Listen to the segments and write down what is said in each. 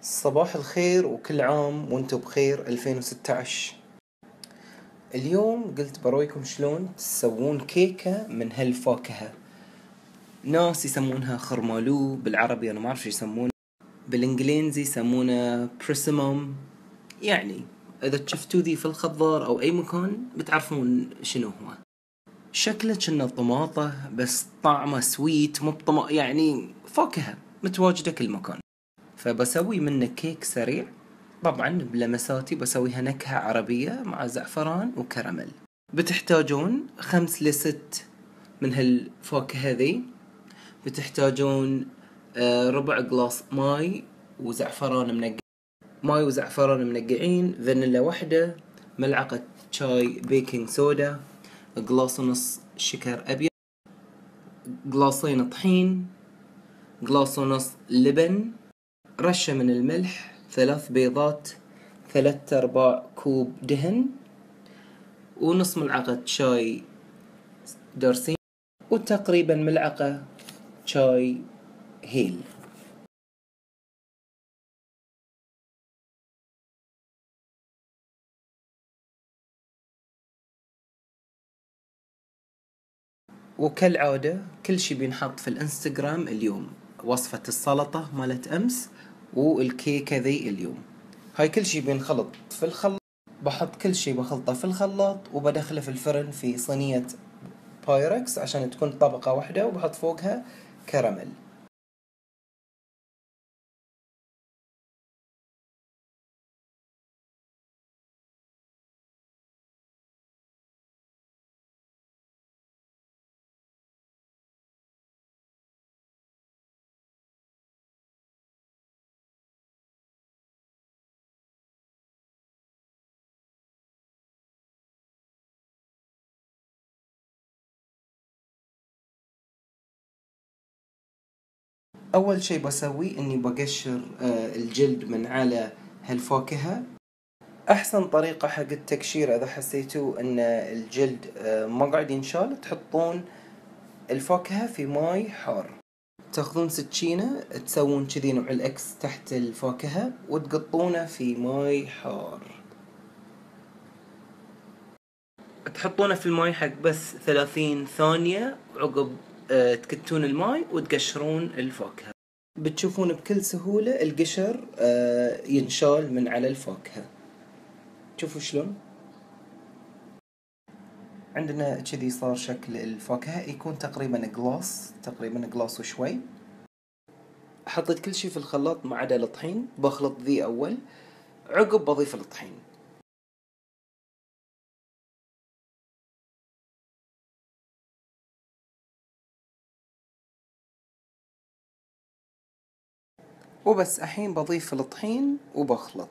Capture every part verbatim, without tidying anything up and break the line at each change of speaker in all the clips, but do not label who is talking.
صباح الخير وكل عام وانتم بخير. ألفين وستة عشر اليوم قلت برويكم شلون تسوون كيكة من هالفاكهة. ناس يسمونها خرمالو، بالعربي انا ما اعرف شو يسمونه، بالانجليزي يسمونه persimmon. يعني اذا شفتوا ذي في الخضار او اي مكان بتعرفون شنو هو. شكله كأنه طماطة بس طعمه سويت، مو بطما يعني فاكهة متواجدة كل مكان. فبسوي منه كيك سريع، طبعا بلمساتي بسويها نكهة عربية مع زعفران وكراميل. بتحتاجون خمس لست من هالفاكهة ذي. بتحتاجون آه، ربع قلاص ماي وزعفران منقع، ماي وزعفران منقعين، فانيلا واحدة، ملعقة شاي بيكنج سودا، قلاص ونص شكر أبيض، قلاصين طحين، قلاص ونص لبن، رشة من الملح، ثلاث بيضات، ثلاث أرباع كوب دهن، ونص ملعقة شاي دارسين، وتقريبا ملعقة شاي هيل. وكالعادة كل شي بينحط في الانستغرام اليوم، وصفة السلطة مالت أمس والكيكة ذي اليوم. هاي كل شي بينخلط في الخلاط. بحط كل شي بخلطه في الخلاط وبدخله في الفرن في صينية بايركس عشان تكون طبقة واحدة، وبحط فوقها كراميل. اول شي بسوي اني بقشر آه، الجلد من على هالفاكهة. احسن طريقة حق التقشير اذا حسيتوا ان الجلد آه، ما قاعد ينشال، تحطون الفاكهة في ماي حار. تاخذون سكينة تسوون كذي نوع الاكس تحت الفاكهة وتقطونه في ماي حار. تحطونه في الماي حق بس ثلاثين ثانية، وعقب آه، تكتون الماي وتقشرون الفاكهة. بتشوفون بكل سهولة القشر آه، ينشال من على الفاكهة. شوفوا شلون عندنا كذي صار شكل الفاكهة، يكون تقريبا قلاص، تقريبا قلاص وشوي. حطيت كل شي في الخلاط ما عدا الطحين، بخلط ذي أول، عقب بضيف الطحين. وبس الحين بضيف الطحين وبخلط.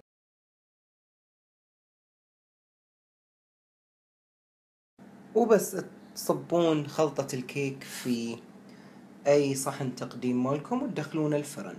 وبس تصبون خلطة الكيك في أي صحن تقديم مالكم وتدخلون الفرن.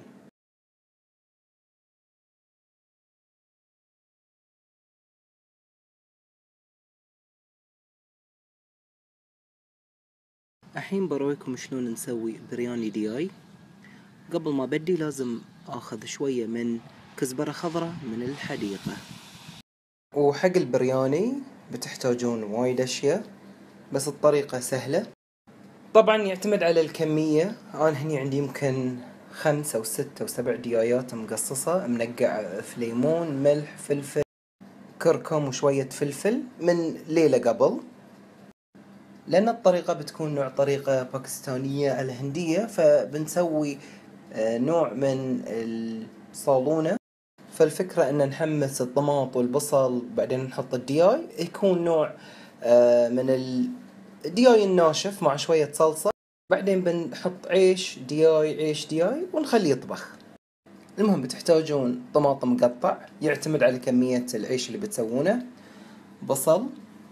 الحين برويكم شلون نسوي برياني دياي. قبل ما بدي لازم اخذ شوية من كزبرة خضراء من الحديقة. وحق البرياني بتحتاجون وايد اشياء، بس الطريقة سهلة. طبعا يعتمد على الكمية. انا هني عندي يمكن خمس او ست او سبع ديايات مقصصة منقعة في ليمون، ملح، فلفل، كركم وشوية فلفل من ليلة قبل، لأن الطريقة بتكون نوع طريقة باكستانية الهندية، فبنسوي نوع من الصالونة. فالفكرة ان نحمس الطماط والبصل بعدين نحط الدياي، يكون نوع من الدياي الناشف مع شوية صلصة. بعدين بنحط عيش دياي عيش دياي ونخليه يطبخ. المهم بتحتاجون طماطم مقطع، يعتمد على كمية العيش اللي بتسوونه، بصل،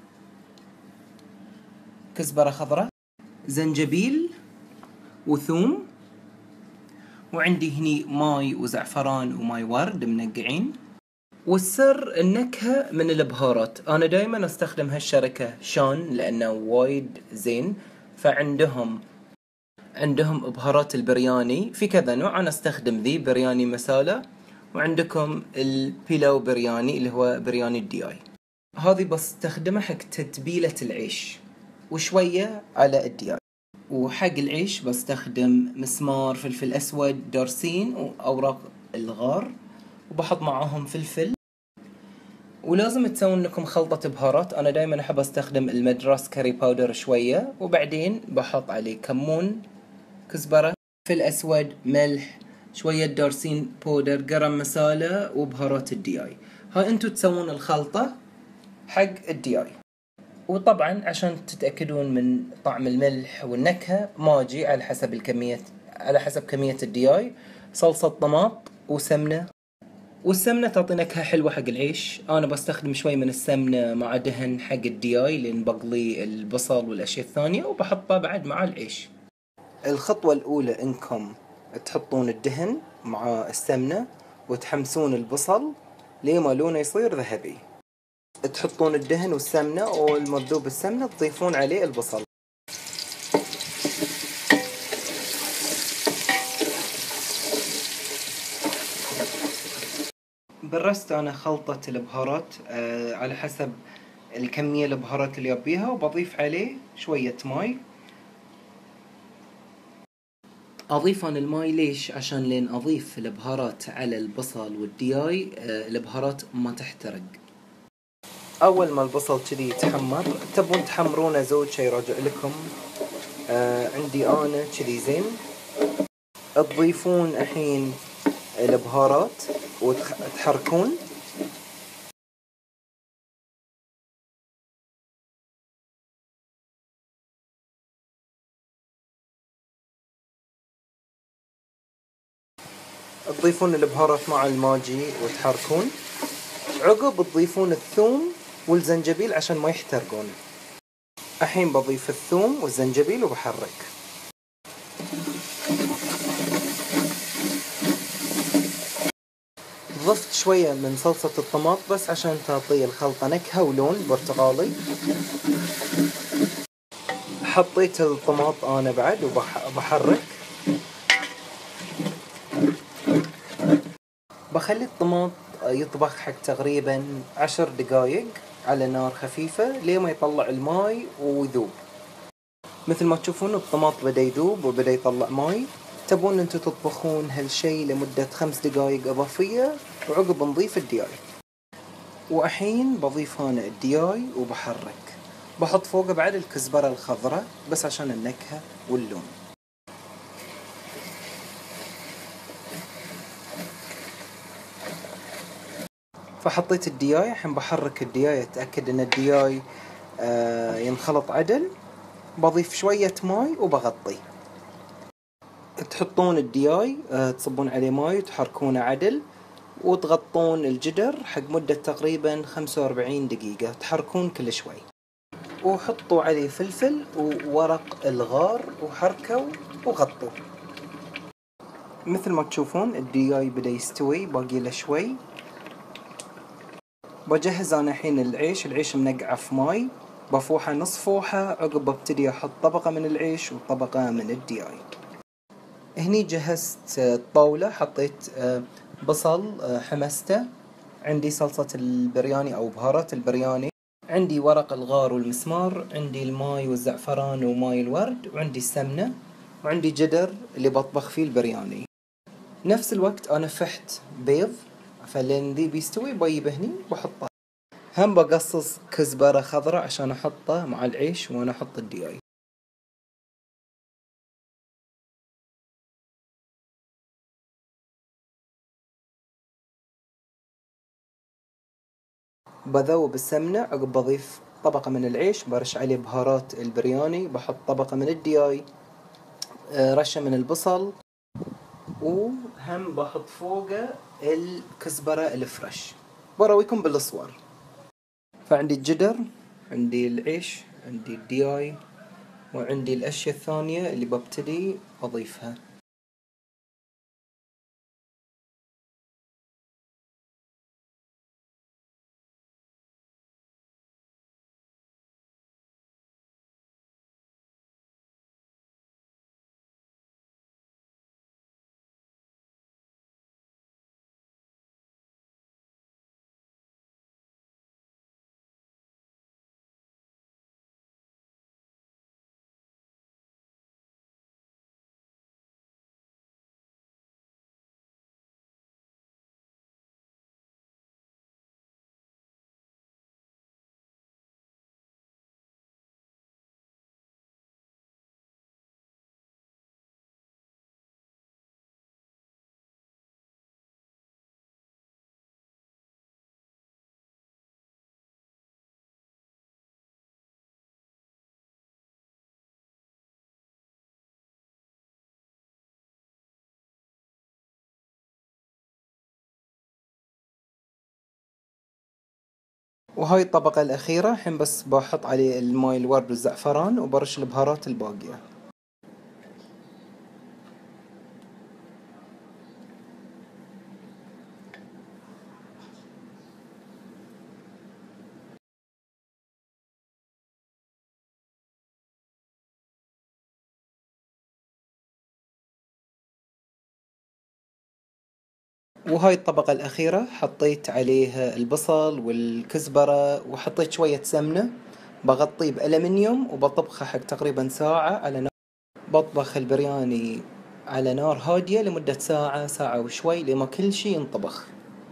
كزبرة خضراء، زنجبيل، وثوم، وعندي هني ماي وزعفران وماي ورد منقعين. والسر النكهة من البهارات. أنا دايما أستخدم هالشركة شان لأنه وايد زين، فعندهم عندهم بهارات البرياني في كذا نوع. أنا أستخدم ذي برياني مسالة وعندكم البيلاو برياني اللي هو برياني الدي اي. هذه بستخدمها حق تتبيلة العيش وشوية على الدي اي. وحق العيش بستخدم مسمار، فلفل اسود، دارسين واوراق الغار، وبحط معاهم فلفل. ولازم تسوون لكم خلطة بهارات. انا دايما احب استخدم المدراس كاري باودر شوية، وبعدين بحط عليه كمون، كزبرة، فلفل اسود، ملح، شوية دارسين بودر، قرم مسالة، وبهارات الدي اي. هاي انتو تسوون الخلطة حق الدي اي. وطبعا عشان تتأكدون من طعم الملح والنكهة، ماجي على حسب الكمية، على حسب كمية الدي اي، صلصة طماط وسمنة. والسمنة تعطي نكهة حلوة حق العيش. انا بستخدم شوي من السمنة مع دهن حق الدي اي لين بقلي البصل والاشياء الثانية، وبحطها بعد مع العيش. الخطوة الاولى انكم تحطون الدهن مع السمنة وتحمسون البصل لما لونه يصير ذهبي. تحطون الدهن والسمنة والمذوب السمنة، تضيفون عليه البصل. برست انا خلطة البهارات آه على حسب الكمية البهارات اللي ابيها، وبضيف عليه شوية ماي. اضيف انا الماي ليش؟ عشان لين اضيف البهارات على البصل والدياي آه البهارات ما تحترق. اول ما البصل كذي يتحمر، تبون تحمرونه زود شي يراجع لكم. آه عندي انا كذي زين. تضيفون الحين البهارات وتحركون. تضيفون البهارات مع الماجي وتحركون. عقب تضيفون الثوم والزنجبيل عشان ما يحترقون. الحين بضيف الثوم والزنجبيل وبحرك. ضفت شوية من صلصة الطماط بس عشان تعطي الخلطة نكهة ولون برتقالي. حطيت الطماط انا بعد وبحرك. بخلي الطماط يطبخ حق تقريبا عشر دقايق على نار خفيفة ليه ما يطلع الماي ويذوب. مثل ما تشوفون الطماط بدأ يذوب وبدأ يطلع ماي. تبون انتو تطبخون هالشي لمدة خمس دقايق اضافية، وعقب نضيف الدياي. والحين بضيف هنا الدياي وبحرك. بحط فوقه بعد الكزبرة الخضراء بس عشان النكهة واللون. فحطيت الدياي. الحين بحرك الدياي اتأكد ان الدياي آه ينخلط عدل. بضيف شوية ماي وبغطي. تحطون الدياي آه تصبون عليه ماي وتحركونه عدل، وتغطون الجدر حق مدة تقريبا خمسة وأربعين دقيقة، تحركون كل شوي. وحطوا عليه فلفل وورق الغار وحركوا وغطوا. مثل ما تشوفون الدياي بدأ يستوي، باقي له شوي. بجهز انا الحين العيش. العيش منقعه في ماي، بفوحه نص فوحه. عقب ببتدي احط طبقه من العيش وطبقه من الدياي. هني جهزت الطاوله. حطيت بصل حمسته. عندي صلصه البرياني او بهارات البرياني. عندي ورق الغار والمسمار. عندي الماي والزعفران وماي الورد. وعندي السمنه. وعندي جدر اللي بطبخ فيه البرياني. نفس الوقت انا فحت بيض، فلين ذي بيستوي بجيبه هني بحطه. هم بقصص كزبرة خضراء عشان احطه مع العيش وانا احط الدياي. بذوب السمنة. عقب بضيف طبقة من العيش، برش عليه بهارات البرياني، بحط طبقة من الدياي، رشة من البصل، وهم بحط فوقه الكزبرة الفريش. برويكم بالصور. فعندي الجدر، عندي العيش، عندي الدياي، وعندي الاشياء الثانية اللي ببتدي اضيفها. وهاي الطبقة الأخيرة الحين بس بحط عليه الماي الورد والزعفران وبرش البهارات الباقية. وهاي الطبقة الأخيرة حطيت عليها البصل والكزبرة وحطيت شوية سمنة، بغطيه بألمنيوم وبطبخه حق تقريبا ساعة على نار. بطبخ البرياني على نار هادية لمدة ساعة ساعة وشوي لما كل شي ينطبخ.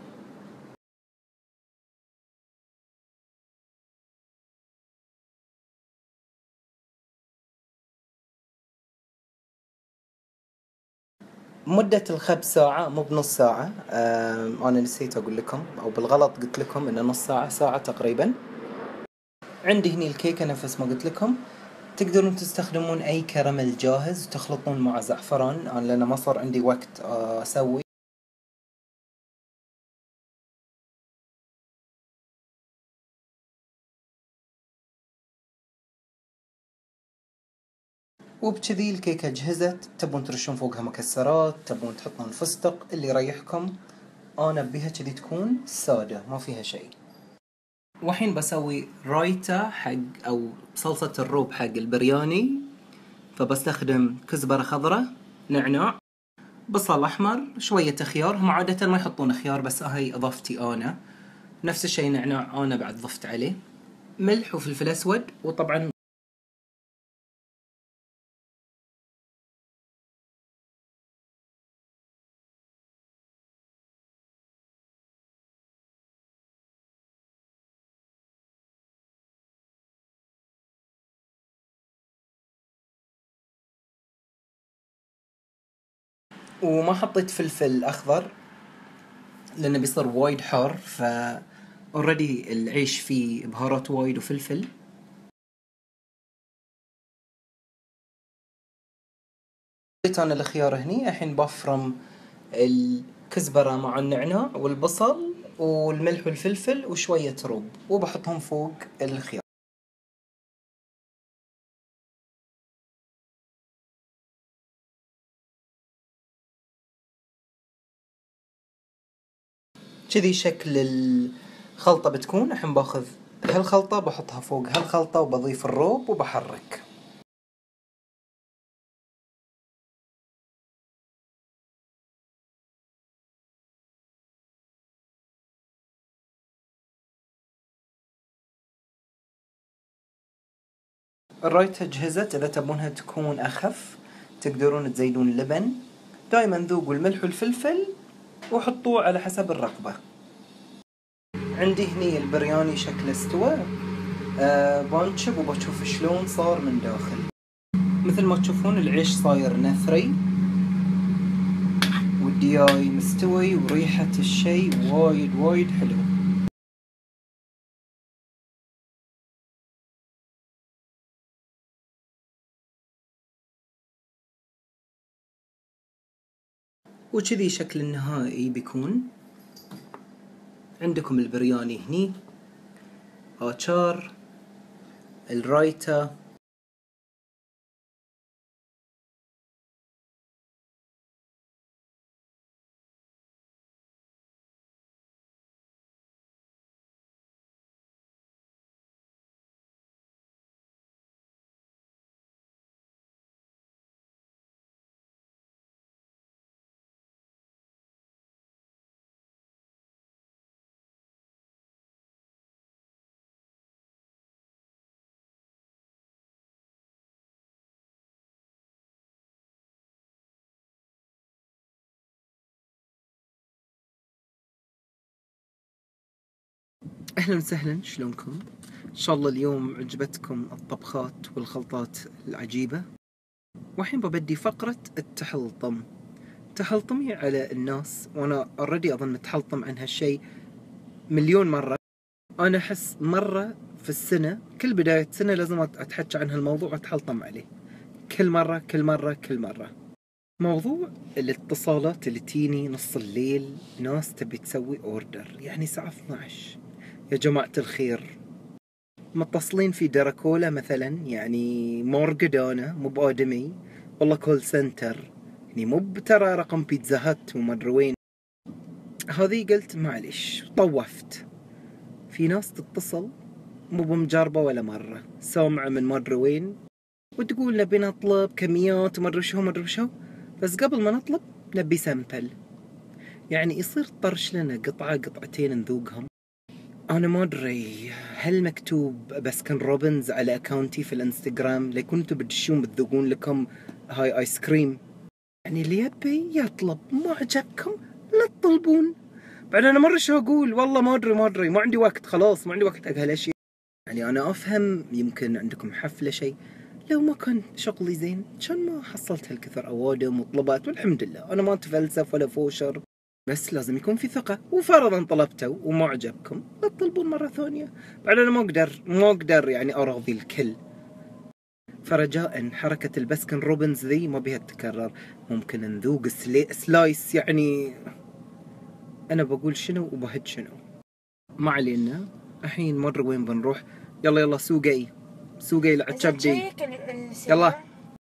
مدة الخبز ساعة مو بنص ساعة. أنا نسيت أقول لكم أو بالغلط قلت لكم إنه نص ساعة، ساعة تقريبا. عندي هني الكيكة نفس ما قلت لكم. تقدرون تستخدمون أي كراميل جاهز وتخلطون مع زعفران، أنا لأن ما صار عندي وقت أسوي. وبكذي الكيكة جهزت. تبون ترشون فوقها مكسرات، تبون تحطون فستق، اللي يريحكم. أنا بيها كذي تكون سادة ما فيها شيء. وحين بسوي رايتا حق أو صلصة الروب حق البرياني. فبستخدم كزبرة خضراء، نعناع، بصل أحمر، شوية خيار. هم عادة ما يحطون خيار بس هاي إضافتي أنا. نفس الشيء نعناع أنا بعد ضفت عليه. ملح وفلفل أسود. وطبعا وما حطيت فلفل أخضر لأنه بيصير وايد حار، ف اوريدي العيش فيه بهارات وايد وفلفل. حطيت أنا الخيار هني. الحين بفرم الكزبرة مع النعناع والبصل والملح والفلفل وشوية روب وبحطهم فوق الخيار. كذي شكل الخلطة بتكون. الحين باخذ هالخلطة بحطها فوق هالخلطة وبضيف الروب وبحرك. الرايتة جهزت. إذا تبونها تكون أخف تقدرون تزيدون لبن. دايما ذوقوا الملح والفلفل وحطوه على حسب الرغبة. عندي هني البرياني شكله استوى. أه بنشب وبشوف شلون صار من داخل. مثل ما تشوفون العيش صاير نثري والدياي مستوي وريحة الشي وايد وايد حلو. وكذي شكل النهائي بيكون. عندكم البرياني هني، آتشار، الرايتا. أهلا وسهلا، شلونكم؟ إن شاء الله اليوم عجبتكم الطبخات والخلطات العجيبة. وحين ببدي فقرة التحلطم. تحلطمي على الناس، وأنا أوريدي أظن تحلطم عن هالشي مليون مرة. أنا أحس مرة في السنة، كل بداية سنة لازم أتحكى عن هالموضوع وأتحلطم عليه. كل مرة كل مرة كل مرة. موضوع الاتصالات اللي تيني نص الليل، ناس تبي تسوي اوردر يعني الساعة اثنعش، يا جماعة الخير، متصلين في دراكولا مثلا، يعني مورقدانا مو بآدمي، والله كول سنتر، يعني مو بترى رقم بيتزا هات وما ادري وين. هذه قلت معليش طوفت. في ناس تتصل مو بمجربة ولا مرة، سامعة من ما ادري وين، وتقول نبي نطلب كميات وما ادري شو ما ادري شو، بس قبل ما نطلب نبي سمبل. يعني يصير طرش لنا قطعة قطعتين نذوقهم. انا ما ادري هل مكتوب بسكن روبنز على اكاونتي في الانستغرام ليكون انتم بتدشون بتذوقون لكم هاي ايس كريم؟ يعني اللي يبي يطلب، ما عجبكم لا تطلبون. بعد انا مره شو اقول، والله ما ادري ما ادري ما عندي وقت، خلاص ما عندي وقت حق هالاشياء. يعني انا افهم يمكن عندكم حفله شيء، لو ما كان شغلي زين كان ما حصلت هالكثر اوادم وطلبات، والحمد لله انا ما اتفلسف ولا فوشر، بس لازم يكون في ثقة. وفرضا طلبتوا وما عجبكم لا تطلبون مرة ثانية. بعد أنا ما أقدر ما أقدر يعني أراضي الكل، فرجاء حركة البسكن روبنز ذي ما بيها تتكرر. ممكن نذوق سلي... سلايس يعني. أنا بقول شنو وبهد شنو، ما علينا. الحين مرة وين بنروح؟ يلا يلا سوقي سوقي العتشبدي، يلا.